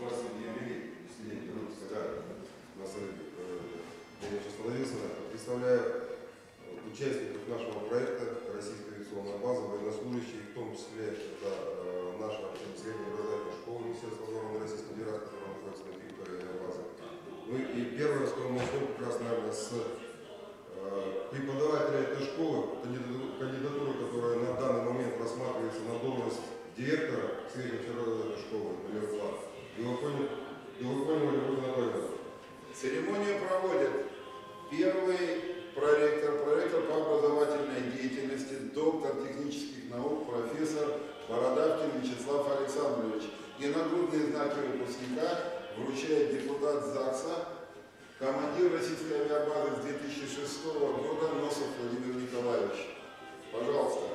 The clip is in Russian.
У нас юбилей, когда на совете я остановился, представляю участников нашего проекта «Российская авиационная база», военнослужащие, в том числе это наша средняя образовательная школа Министерства обороны Российской Федерации, которая находится на территории базы. Ну и первое, что мы начнем как раз, наверное, с преподавателя этой школы, кандидатура, которая на данный момент рассматривается на должность директора средней образовательной школы номер 2. Белоконева Любовь Анатольевна. Церемонию проводит первый проректор по образовательной деятельности, доктор технических наук, профессор Бородавкин Вячеслав Александрович. И нагрудные знаки выпускника вручает депутат ЗАГСа, командир российской авиабазы с 2006 года Носов Владимир Николаевич. Пожалуйста.